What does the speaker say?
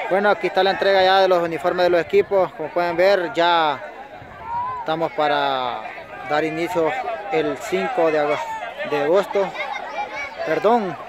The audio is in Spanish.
Bueno, aquí está la entrega ya de los uniformes de los equipos. Como pueden ver, ya estamos para dar inicio el 5 de agosto. Perdón,